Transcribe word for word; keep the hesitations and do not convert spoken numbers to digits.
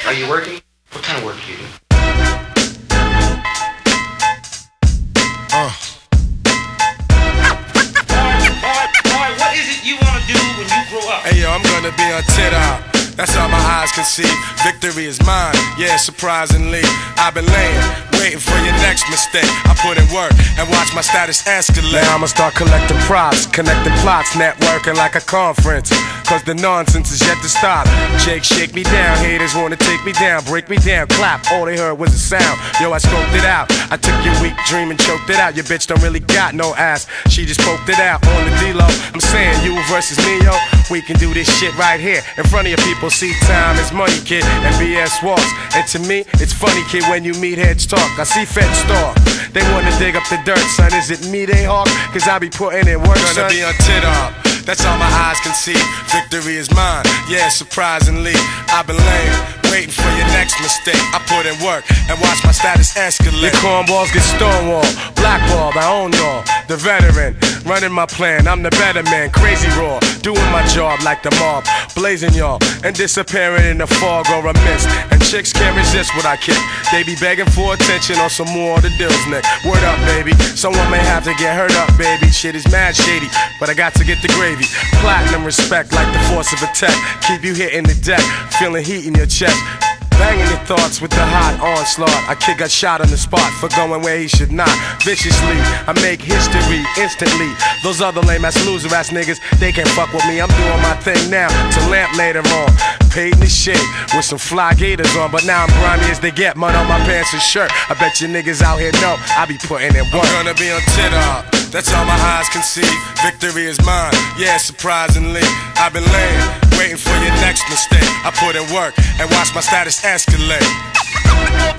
Are you working? What kind of work do you do? Uh. Boy, what is it you wanna do when you grow up? Hey yo, I'm gonna be on tit-up. That's all my eyes can see. Victory is mine, yeah, surprisingly. I've been laying, waiting for your next mistake. I put in work and watch my status escalate. Now I'ma start collecting props, connecting plots, networking like a conference. Cause the nonsense is yet to stop. Jake, shake me down, haters wanna take me down, break me down, clap, all they heard was a sound. Yo, I scoped it out, I took your weak dream and choked it out. Your bitch don't really got no ass, she just poked it out on the D-Lo. I'm saying you versus me, yo, we can do this shit right here in front of your people. See, time is money, kid, and B S walks. And to me, it's funny, kid, when you meet heads talk. I see feds talk, they wanna dig up the dirt, son. Is it me they hawk? Cause I be putting in work, son. Gonna be on tit-up, that's all my eyes can see. Victory is mine, yeah, surprisingly. I've been laying, waiting for your next mistake. I put in work and watch my status escalate. Your cornballs get stonewalled, blackballed, I own y'all. The veteran, running my plan, I'm the better man. Crazy raw, doing my job like the mob, blazing y'all and disappearing in the fog or a mist. And chicks can't resist what I kick. They be begging for attention on some more of the deals, Nick. Word up, baby, someone may have to get hurt up, baby. Shit is mad shady, but I got to get the gravy. Platinum respect like the force of attack. Keep you hitting the deck, feeling heat in your chest. Banging your thoughts with the hot onslaught. A kid got shot on the spot for going where he should not. Viciously, I make history instantly. Those other lame ass loser ass niggas, they can't fuck with me. I'm doing my thing now to lamp later on. Paid in the shit with some fly gators on, but now I'm grimy as they get. Mud on my pants and shirt. I bet you niggas out here know I be putting in work. I'm gonna be on tit-up, that's all my eyes can see. Victory is mine, yeah, surprisingly. I've been laying, waiting for your next mistake. I put in work and watch my status escalate.